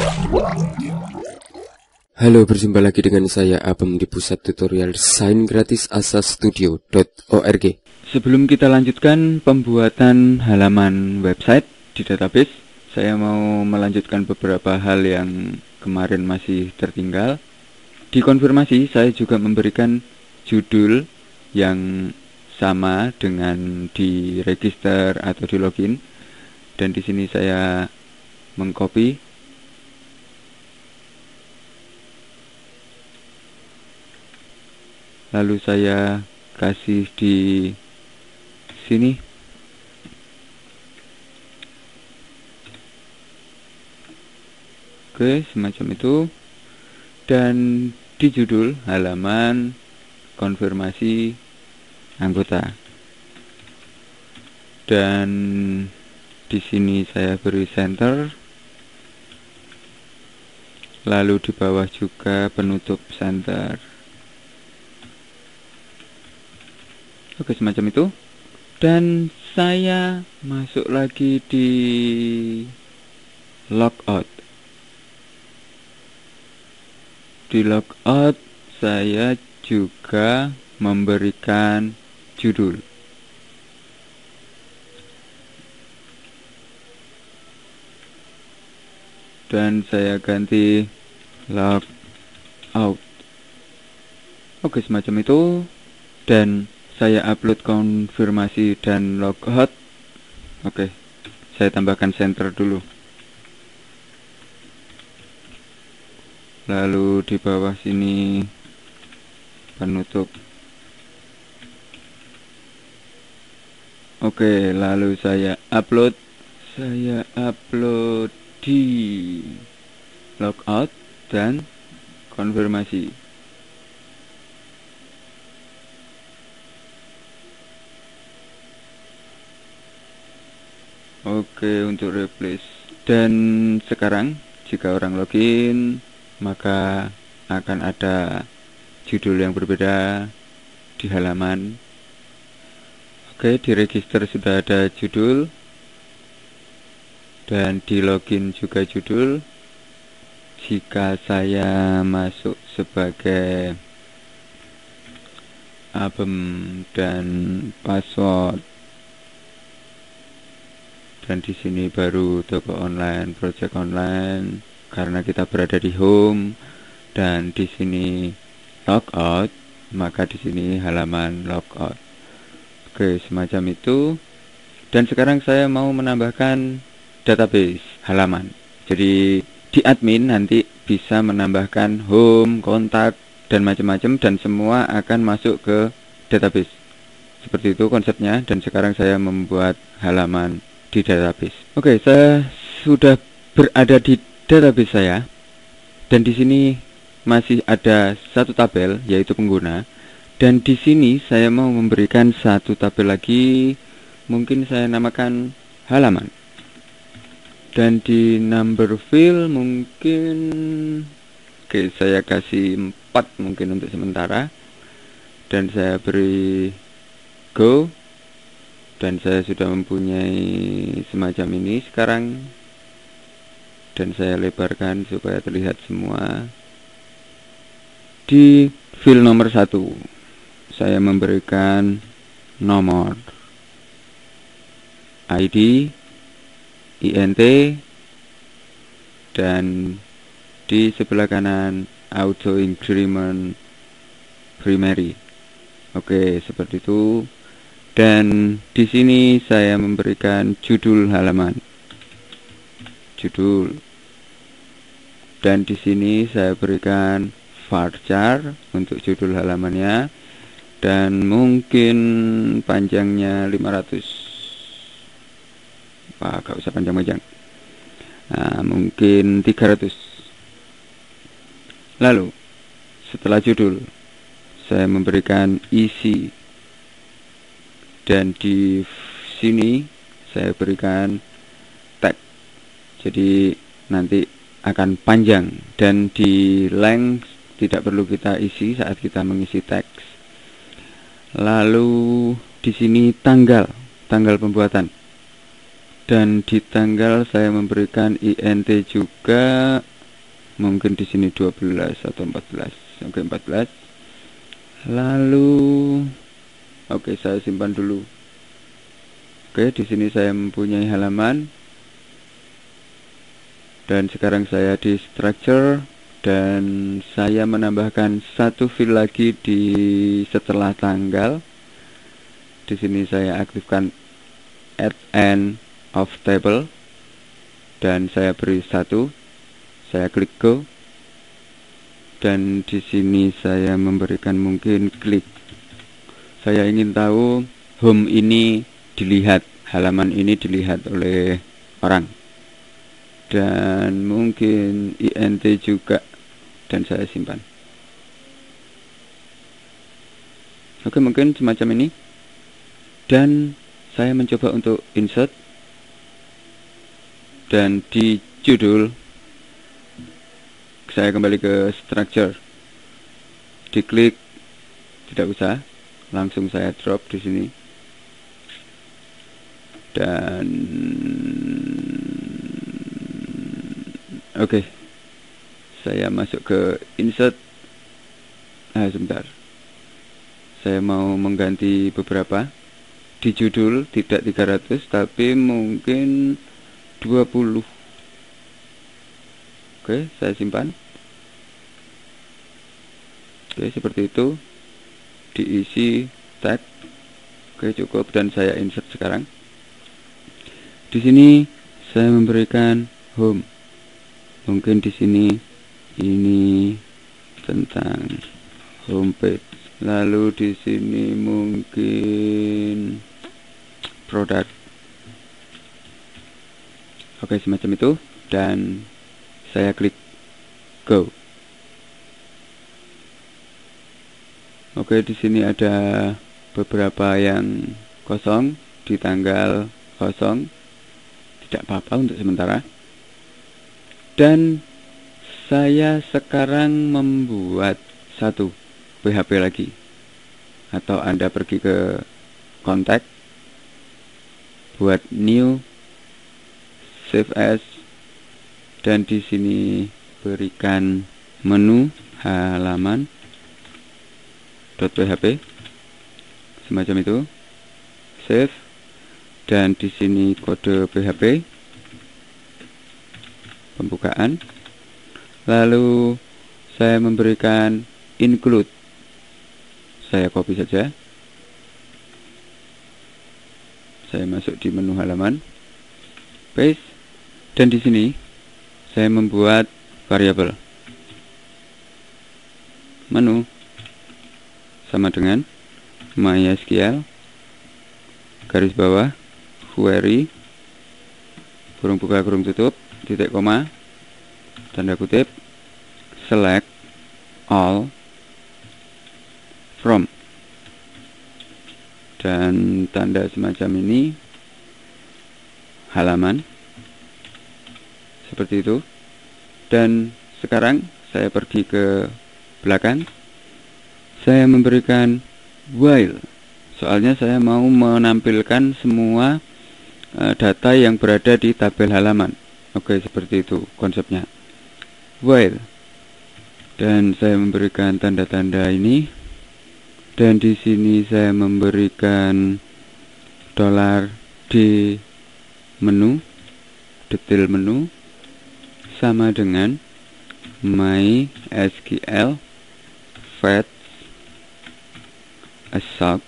Halo, berjumpa lagi dengan saya Abem di pusat tutorial desain gratis asastudio.org. Sebelum kita lanjutkan pembuatan halaman website di database, saya mau melanjutkan beberapa hal yang kemarin masih tertinggal. Di konfirmasi saya juga memberikan judul yang sama dengan di register atau di login, dan di sini saya mengcopy. Lalu saya kasih di sini. Oke, semacam itu. Dan di judul halaman konfirmasi anggota. Dan di sini saya beri center. Lalu di bawah juga penutup center. Oke, semacam itu. Dan saya masuk lagi di logout. Di logout saya juga memberikan judul. Dan saya ganti logout. Oke, semacam itu. Dan saya upload konfirmasi dan logout. Oke, saya tambahkan center dulu. Lalu di bawah sini penutup. Oke, lalu saya upload di logout dan konfirmasi. Oke, untuk replace. Dan sekarang jika orang login, maka akan ada judul yang berbeda di halaman. Oke, di register sudah ada judul, dan di login juga judul. Jika saya masuk sebagai Abem dan password, dan di sini baru toko online, project online, karena kita berada di home, dan di sini logout, maka di sini halaman logout. Oke, semacam itu. Dan sekarang saya mau menambahkan database halaman. Jadi di admin nanti bisa menambahkan home, kontak, dan macam-macam, dan semua akan masuk ke database. Seperti itu konsepnya. Dan sekarang saya membuat halaman di database. Oke, saya sudah berada di database saya, dan di sini masih ada satu tabel yaitu pengguna, dan di sini saya mau memberikan satu tabel lagi, mungkin saya namakan halaman, dan di number field mungkin saya kasih 4 mungkin untuk sementara, dan saya beri go. Dan saya sudah mempunyai semacam ini sekarang, dan saya lebarkan supaya terlihat semua. Di field nomor 1 saya memberikan nomor, ID, INT, dan di sebelah kanan auto increment primary. Oke, seperti itu. Dan di sini saya memberikan judul halaman, judul, dan di sini saya berikan varchar untuk judul halamannya, dan mungkin panjangnya 500. Gak usah panjang-panjang. Nah, mungkin 300. Lalu setelah judul saya memberikan isi, dan di sini saya berikan tag. Jadi nanti akan panjang, dan di length tidak perlu kita isi saat kita mengisi teks. Lalu di sini tanggal pembuatan, dan di tanggal saya memberikan INT juga, Mungkin di sini 12 atau 14. Oke, 14. Lalu oke, saya simpan dulu. Oke, di sini saya mempunyai halaman. Dan sekarang saya di structure dan saya menambahkan satu field lagi di setelah tanggal. Di sini saya aktifkan add end of table dan saya beri 1. Saya klik go. Dan di sini saya memberikan mungkin klik. Saya ingin tahu home ini dilihat, halaman ini dilihat oleh orang. Dan mungkin int juga, dan saya simpan. Oke, mungkin semacam ini. Dan saya mencoba untuk insert, dan di judul saya kembali ke structure, diklik, tidak usah, langsung saya drop di sini. Dan oke, saya masuk ke insert. Sebentar, saya mau mengganti beberapa. Di judul tidak 300 tapi mungkin 20. Oke, saya simpan. Oke, seperti itu. Diisi tag. Oke, cukup, dan saya insert sekarang. Di sini saya memberikan home. Mungkin di sini ini tentang homepage. Lalu di sini mungkin produk. Oke, semacam itu, dan saya klik go. Oke, di sini ada beberapa yang kosong di tanggal kosong. Tidak apa-apa untuk sementara. Dan saya sekarang membuat satu PHP lagi. Atau Anda pergi ke kontak, buat new, save as, dan di sini berikan menu halaman .php semacam itu, save, dan di sini kode PHP pembukaan. Lalu saya memberikan include, saya copy saja, saya masuk di menu halaman, paste, dan di sini saya membuat variabel menu sama dengan MySQL garis bawah query kurung buka kurung tutup titik koma tanda kutip select all from, dan tanda semacam ini halaman seperti itu. Dan sekarang saya pergi ke belakang, saya memberikan while, soalnya saya mau menampilkan semua data yang berada di tabel halaman. Oke, seperti itu konsepnya, while, dan saya memberikan tanda-tanda ini, dan di sini saya memberikan $d menu, detail menu sama dengan MySQL fetch assoc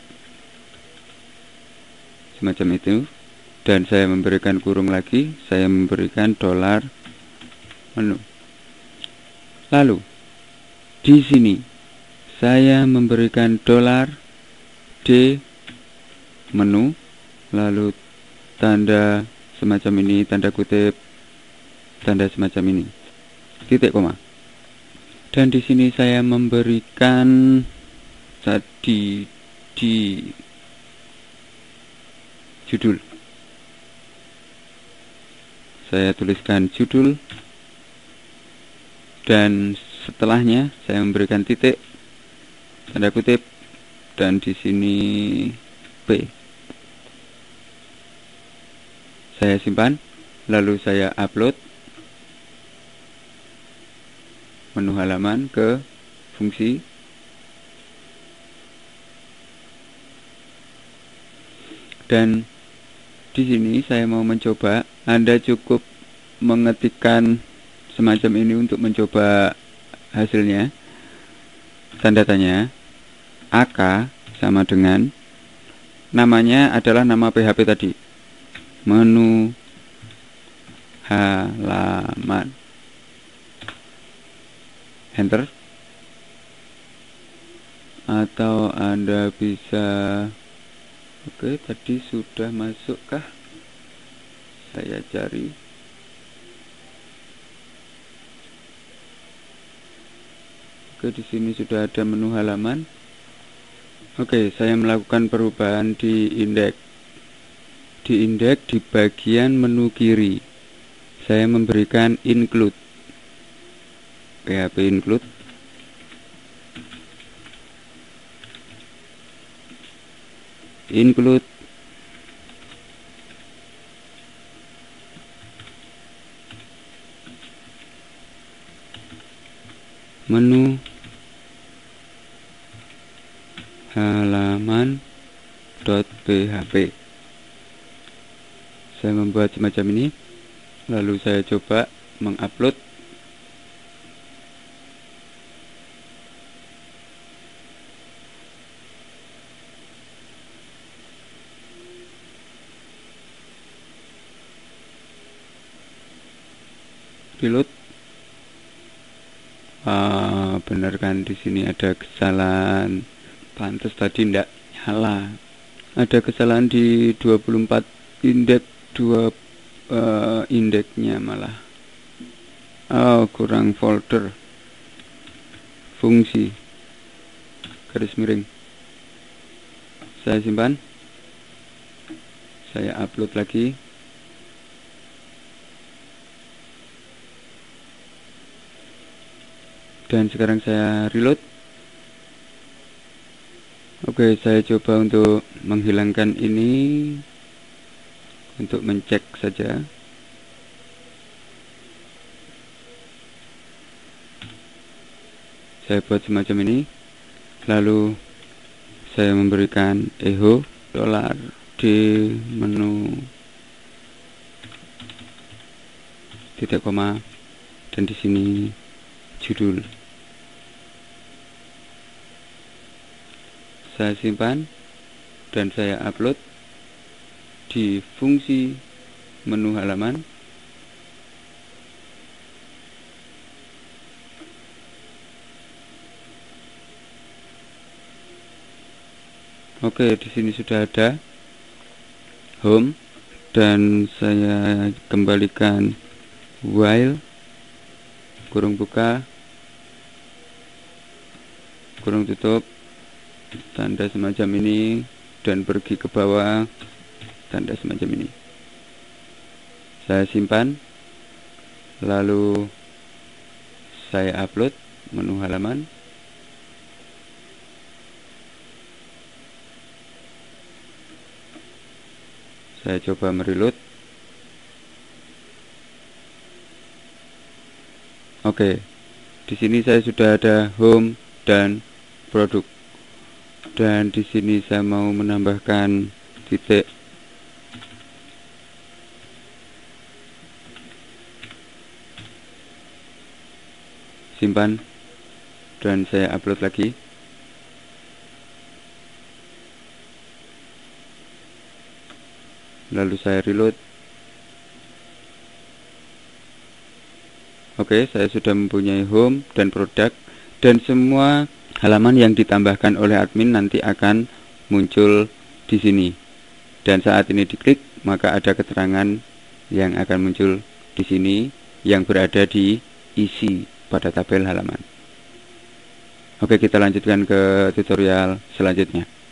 semacam itu, dan saya memberikan kurung lagi, saya memberikan $menu. Lalu di sini saya memberikan $d menu, lalu tanda semacam ini, tanda kutip, tanda semacam ini, titik koma. Dan di sini saya memberikan tadi di judul, saya tuliskan judul, dan setelahnya saya memberikan titik, tanda kutip, dan di sini P. Saya simpan, lalu saya upload. menu halaman ke fungsi. Dan di sini saya mau mencoba, Anda cukup mengetikkan semacam ini untuk mencoba hasilnya. Tanda tanya AK sama dengan namanya adalah nama PHP tadi, menu halaman, enter. Atau Anda bisa, oke, tadi sudah masukkah? Saya cari. Oke, di sini sudah ada menu halaman. Oke, saya melakukan perubahan di indeks. Di indeks di bagian menu kiri, saya memberikan include, PHP include. Include menu halaman.php. Saya membuat semacam ini, lalu saya coba mengupload. Reload. Benar kan, di sini ada kesalahan. Pantes tadi tidak nyala. Ada kesalahan di 24 indeks, indeksnya malah. Kurang folder. Fungsi garis miring. Saya simpan. Saya upload lagi. Dan sekarang saya reload. Oke, saya coba untuk menghilangkan ini, untuk mencek saja. Saya buat semacam ini, lalu saya memberikan echo dolar di menu titik koma, dan di sini judul. Saya simpan dan saya upload di fungsi menu halaman. Oke, di sini sudah ada home, dan saya kembalikan while kurung buka kurung tutup, tanda semacam ini, dan pergi ke bawah, tanda semacam ini. Saya simpan, lalu saya upload menu halaman. Saya coba mereload. Oke, di sini saya sudah ada home dan produk. Dan di sini saya mau menambahkan titik. Simpan dan saya upload lagi. Lalu saya reload. Oke, saya sudah mempunyai home dan produk, dan semua halaman yang ditambahkan oleh admin nanti akan muncul di sini. Dan saat ini diklik, maka ada keterangan yang akan muncul di sini yang berada di isi pada tabel halaman. Oke, kita lanjutkan ke tutorial selanjutnya.